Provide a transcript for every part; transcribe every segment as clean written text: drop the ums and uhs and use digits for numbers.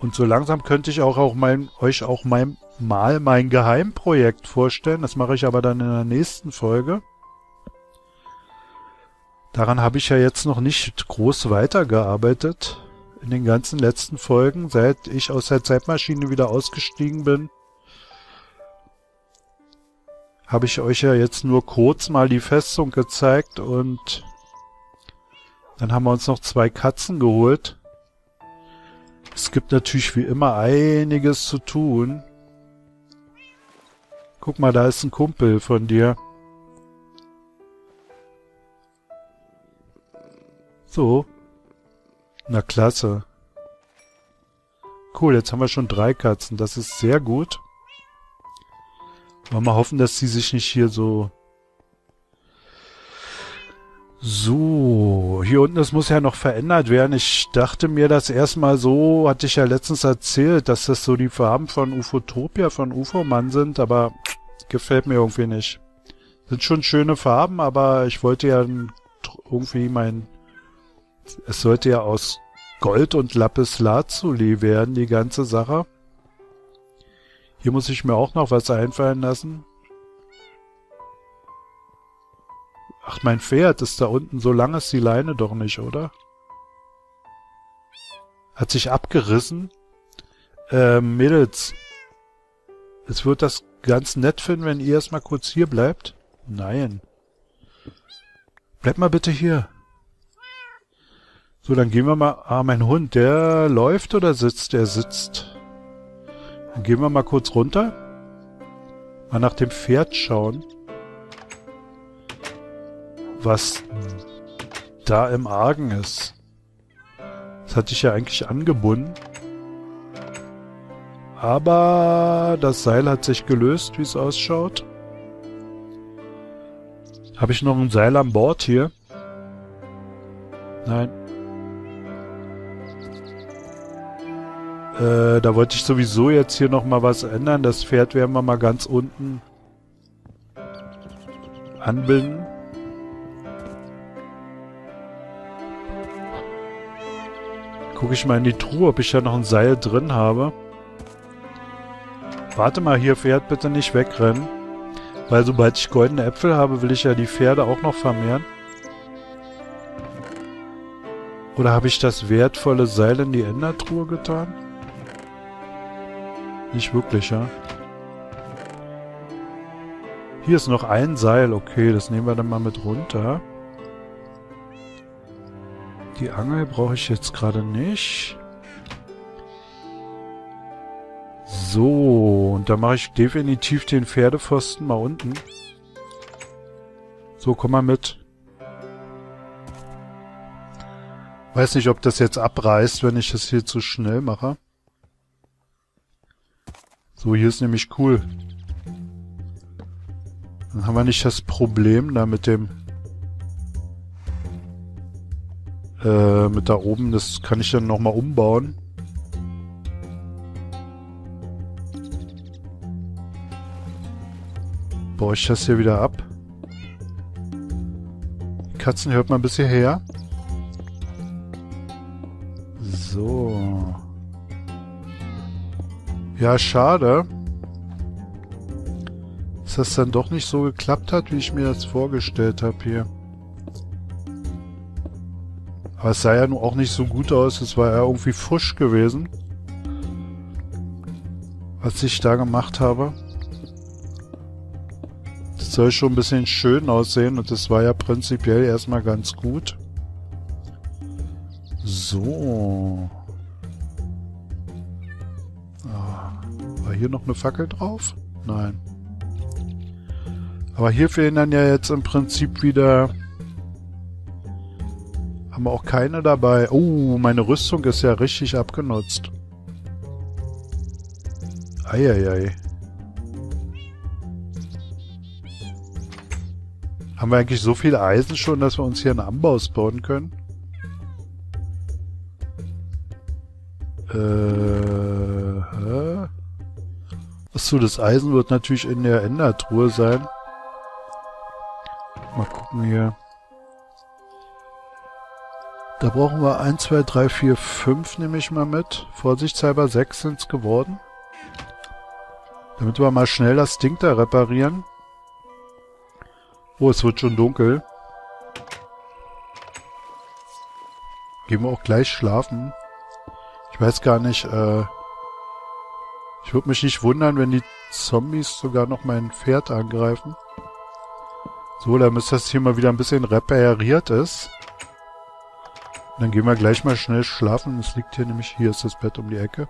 Und so langsam könnte ich euch auch mein Geheimprojekt vorstellen. Das mache ich aber dann in der nächsten Folge. Daran habe ich ja jetzt noch nicht groß weitergearbeitet. In den ganzen letzten Folgen, seit ich aus der Zeitmaschine wieder ausgestiegen bin, habe ich euch ja jetzt nur kurz mal die Festung gezeigt und dann haben wir uns noch 2 Katzen geholt. Es gibt natürlich wie immer einiges zu tun. Guck mal, da ist ein Kumpel von dir. So. Na klasse. Cool, jetzt haben wir schon 3 Katzen. Das ist sehr gut. Wollen wir hoffen, dass die sich nicht hier so... So, hier unten, das muss ja noch verändert werden. Ich dachte mir das erstmal so, hatte ich ja letztens erzählt, dass das so die Farben von Ufotopia, von UFO-Mann sind, aber gefällt mir irgendwie nicht. Sind schon schöne Farben, aber ich wollte ja irgendwie es sollte ja aus Gold und Lapislazuli werden, die ganze Sache. Hier muss ich mir auch noch was einfallen lassen. Ach, mein Pferd ist da unten. So lang ist die Leine doch nicht, oder? Hat sich abgerissen. Mädels. Es wird das ganz nett finden, wenn ihr erstmal kurz hier bleibt. Nein. Bleibt mal bitte hier. So, dann gehen wir mal... Ah, mein Hund, der läuft oder sitzt? Der sitzt. Dann gehen wir mal kurz runter. Mal nach dem Pferd schauen. Was da im Argen ist. Das hatte ich ja eigentlich angebunden. Aber das Seil hat sich gelöst, wie es ausschaut. Habe ich noch ein Seil an Bord hier? Nein. Da wollte ich sowieso jetzt hier nochmal was ändern. Das Pferd werden wir mal ganz unten anbinden. Gucke ich mal in die Truhe, ob ich da noch ein Seil drin habe. Warte mal hier, Pferd, bitte nicht wegrennen. Weil sobald ich goldene Äpfel habe, will ich ja die Pferde auch noch vermehren. Oder habe ich das wertvolle Seil in die Endertruhe getan? Nicht wirklich, ja. Hier ist noch ein Seil. Okay, das nehmen wir dann mal mit runter. Die Angel brauche ich jetzt gerade nicht. So, und da mache ich definitiv den Pferdepfosten mal unten. So, komm mal mit. Weiß nicht, ob das jetzt abreißt, wenn ich das hier zu schnell mache. So, hier ist nämlich cool. Dann haben wir nicht das Problem da mit dem... mit da oben, das kann ich dann nochmal umbauen. Baue ich das hier wieder ab. Die Katzen hört man bis hierher. So. Ja, schade. Dass das dann doch nicht so geklappt hat, wie ich mir das vorgestellt habe hier. Aber es sah ja nun auch nicht so gut aus. Es war ja irgendwie Fusch gewesen. Was ich da gemacht habe. Das soll schon ein bisschen schön aussehen. Und das war ja prinzipiell erstmal ganz gut. So. War hier noch eine Fackel drauf? Nein. Aber hier fehlen dann ja jetzt im Prinzip wieder... Haben wir auch keine dabei. Oh, meine Rüstung ist ja richtig abgenutzt. Eieiei. Haben wir eigentlich so viel Eisen schon, dass wir uns hier einen Amboss bauen können? Achso, das Eisen wird natürlich in der Endertruhe sein. Mal gucken hier. Da brauchen wir 1, 2, 3, 4, 5 nehme ich mal mit. Vorsichtshalber 6 sind es geworden. Damit wir mal schnell das Ding da reparieren. Oh, es wird schon dunkel. Gehen wir auch gleich schlafen. Ich weiß gar nicht, ich würde mich nicht wundern, wenn die Zombies sogar noch mein Pferd angreifen. So, damit das hier mal wieder ein bisschen repariert ist. Dann gehen wir gleich mal schnell schlafen. Es liegt hier nämlich, hier ist das Bett um die Ecke.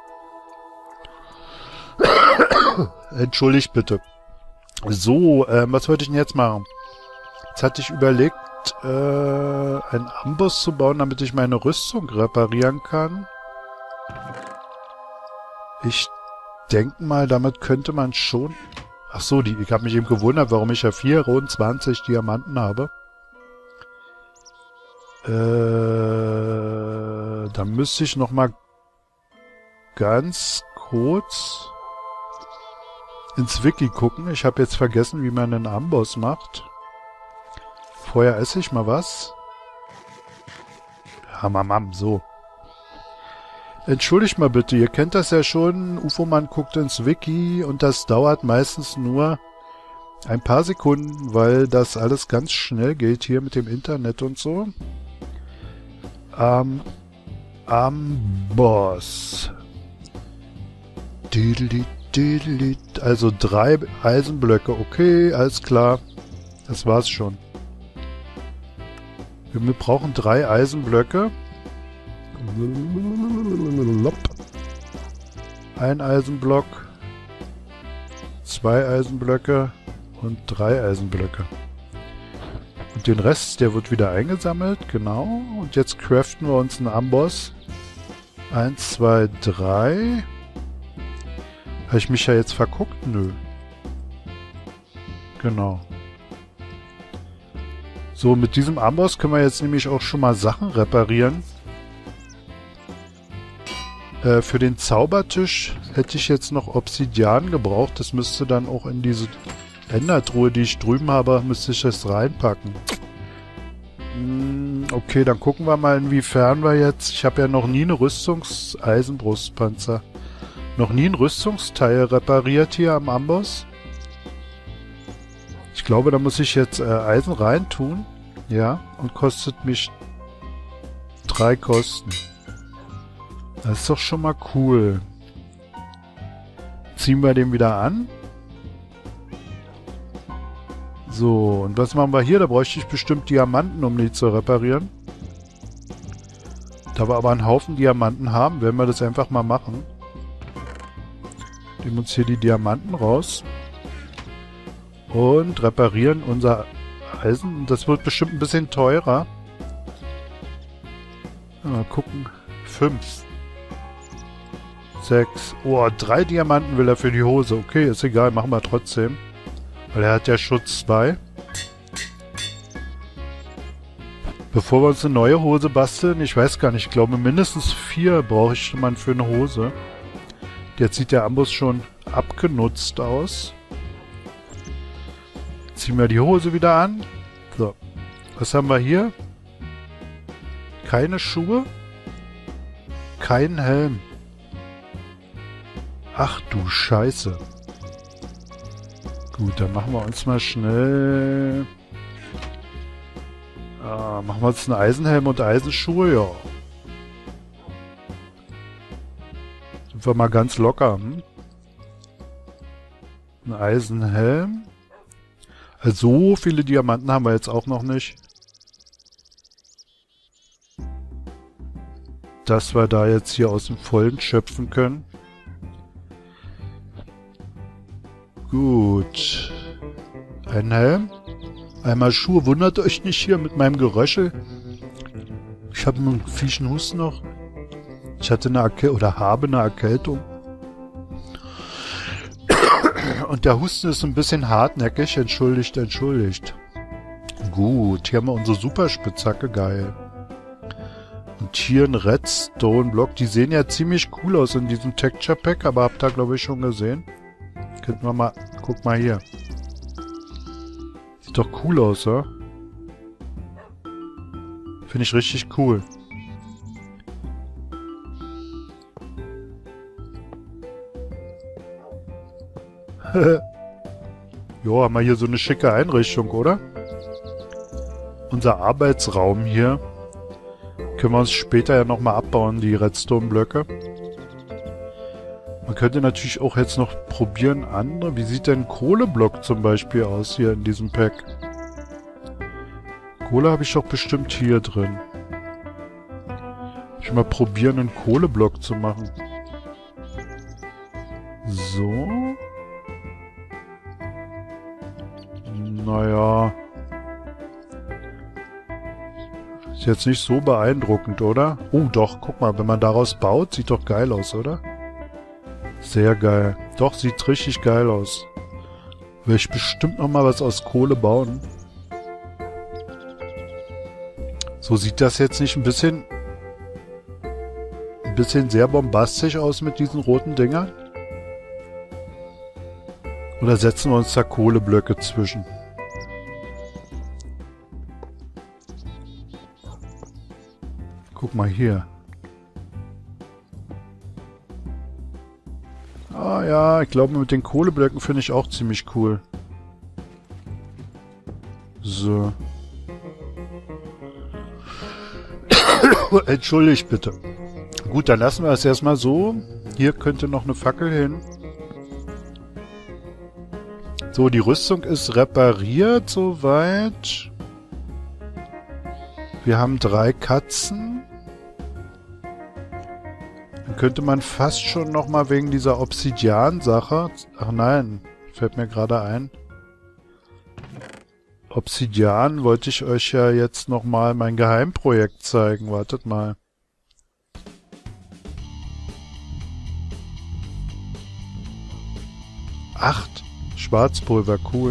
Entschuldigt bitte. So, was wollte ich denn jetzt machen? Jetzt hatte ich überlegt, einen Amboss zu bauen, damit ich meine Rüstung reparieren kann. Ich denke mal, damit könnte man schon... Ach so, ich habe mich eben gewundert, warum ich ja 24 Diamanten habe. Da müsste ich noch mal ganz kurz ins Wiki gucken. Ich habe jetzt vergessen, wie man einen Amboss macht. Vorher esse ich mal was. Hamamam, so. Entschuldigt mal bitte, ihr kennt das ja schon. UFO-Mann guckt ins Wiki und das dauert meistens nur ein paar Sekunden, weil das alles ganz schnell geht hier mit dem Internet und so. Amboss. Also 3 Eisenblöcke. Okay, alles klar. Das war's schon. Wir brauchen 3 Eisenblöcke. Ein Eisenblock. 2 Eisenblöcke. Und 3 Eisenblöcke. Und den Rest, der wird wieder eingesammelt. Genau. Und jetzt craften wir uns einen Amboss. 1, 2, 3. Habe ich mich ja jetzt verguckt? Nö. Genau. So, mit diesem Amboss können wir jetzt nämlich auch schon mal Sachen reparieren. Für den Zaubertisch hätte ich jetzt noch Obsidian gebraucht. Das müsste dann auch in diese Endertruhe, die ich drüben habe, müsste ich das reinpacken. Okay, dann gucken wir mal, inwiefern wir jetzt... Ich habe ja noch nie eine Eisenbrustpanzer. Noch nie ein Rüstungsteil repariert hier am Amboss. Ich glaube, da muss ich jetzt Eisen reintun. Ja, und kostet mich 3 Kosten. Das ist doch schon mal cool. Ziehen wir den wieder an. So, und was machen wir hier? Da bräuchte ich bestimmt Diamanten, um die zu reparieren. Da wir aber einen Haufen Diamanten haben, werden wir das einfach mal machen. Nehmen uns hier die Diamanten raus. Und reparieren unser Eisen. Das wird bestimmt ein bisschen teurer. Mal gucken. 5. 6. Oh, 3 Diamanten will er für die Hose. Okay, ist egal, machen wir trotzdem. Weil er hat ja Schutz 2. Bevor wir uns eine neue Hose basteln, ich weiß gar nicht, ich glaube mindestens 4 brauche ich schon mal für eine Hose. Jetzt sieht der Amboss schon abgenutzt aus. Ziehen wir die Hose wieder an. So. Was haben wir hier? Keine Schuhe. Kein Helm. Ach du Scheiße. Gut, dann machen wir uns mal schnell... machen wir uns einen Eisenhelm und Eisenschuhe, ja. Sind wir mal ganz locker, hm? Ein Eisenhelm. Also so viele Diamanten haben wir jetzt auch noch nicht. Dass wir da jetzt hier aus dem Vollen schöpfen können. Gut. Ein Helm. Einmal Schuhe. Wundert euch nicht hier mit meinem Geröschel. Ich habe einen fieschen Husten noch. Ich hatte eine habe eine Erkältung. Und der Husten ist ein bisschen hartnäckig. Entschuldigt, entschuldigt. Gut, hier haben wir unsere Superspitzhacke. Geil. Und hier ein Redstone-Block. Die sehen ja ziemlich cool aus in diesem Texture Pack, aber habt ihr, glaube ich, schon gesehen. Könnten wir mal... Guck mal hier. Sieht doch cool aus, oder? Finde Finde ich richtig cool. Jo, haben wir hier so eine schicke Einrichtung, oder? Unser Arbeitsraum hier. Können wir uns später ja nochmal abbauen, die Redstone-Blöcke. Man könnte natürlich auch jetzt noch probieren, andere. Wie sieht denn ein Kohleblock zum Beispiel aus hier in diesem Pack? Kohle habe ich doch bestimmt hier drin. Ich will mal probieren, einen Kohleblock zu machen. So. Naja. Ist jetzt nicht so beeindruckend, oder? Oh, doch, guck mal, wenn man daraus baut, sieht doch geil aus, oder? Sehr geil. Doch, sieht richtig geil aus. Will ich bestimmt noch mal was aus Kohle bauen. So sieht das jetzt nicht ein bisschen sehr bombastisch aus mit diesen roten Dingern? Oder setzen wir uns da Kohleblöcke zwischen? Guck mal hier. Ah ja, ich glaube mit den Kohleblöcken finde ich auch ziemlich cool. So. Entschuldigt bitte. Gut, dann lassen wir es erstmal so. Hier könnte noch eine Fackel hin. So, die Rüstung ist repariert soweit. Wir haben 3 Katzen. Dann könnte man fast schon nochmal wegen dieser Obsidian-Sache... Ach nein, fällt mir gerade ein. Obsidian wollte ich euch ja jetzt nochmal mein Geheimprojekt zeigen. Wartet mal. Acht Schwarzpulver, cool.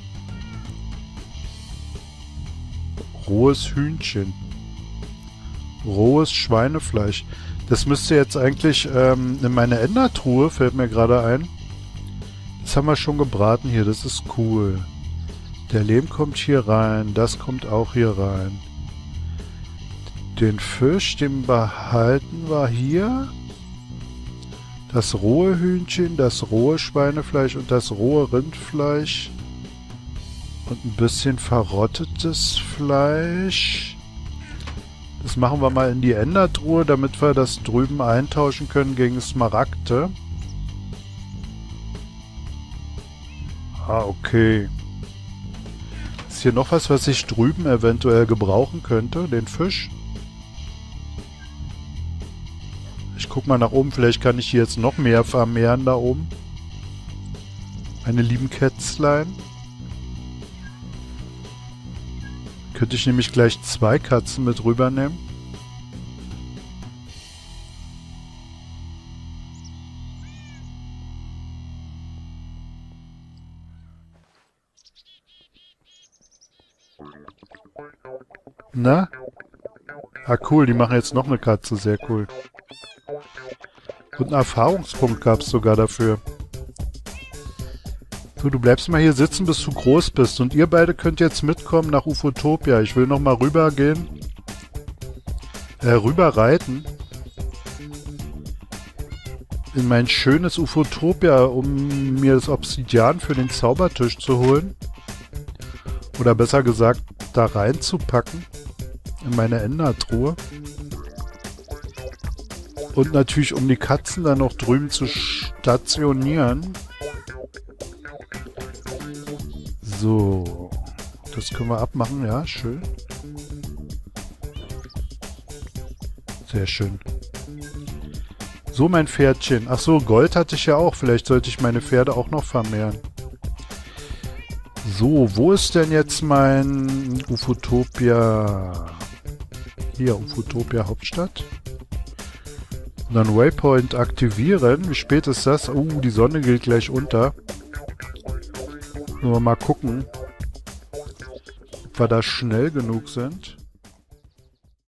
Rohes Hühnchen. Rohes Schweinefleisch. Das müsste jetzt eigentlich in meine Endertruhe, fällt mir gerade ein. Das haben wir schon gebraten hier, das ist cool. Der Lehm kommt hier rein, das kommt auch hier rein. Den Fisch, den behalten wir hier. Das rohe Hühnchen, das rohe Schweinefleisch und das rohe Rindfleisch. Und ein bisschen verrottetes Fleisch. Das machen wir mal in die Endertruhe, damit wir das drüben eintauschen können gegen Smaragde. Ah, okay. Ist hier noch was ich drüben eventuell gebrauchen könnte? Den Fisch? Ich guck mal nach oben, vielleicht kann ich hier jetzt noch mehr vermehren da oben. Meine lieben Kätzlein. Könnte ich nämlich gleich 2 Katzen mit rübernehmen. Na? Ah, cool, die machen jetzt noch eine Katze, sehr cool. Und einen Erfahrungspunkt gab es sogar dafür. So, du bleibst mal hier sitzen, bis du groß bist. Und ihr beide könnt jetzt mitkommen nach Ufotopia. Ich will nochmal rübergehen. Rüber reiten. In mein schönes Ufotopia, um mir das Obsidian für den Zaubertisch zu holen. Oder besser gesagt, da reinzupacken. In meine Endertruhe. Und natürlich, um die Katzen dann noch drüben zu stationieren. So. Das können wir abmachen, ja, schön. Sehr schön. So, mein Pferdchen. Ach so, Gold hatte ich ja auch. Vielleicht sollte ich meine Pferde auch noch vermehren. So, wo ist denn jetzt mein Ufotopia? Hier, Ufotopia Hauptstadt. Und dann Waypoint aktivieren. Wie spät ist das? Die Sonne geht gleich unter. Nur mal gucken, ob wir da schnell genug sind.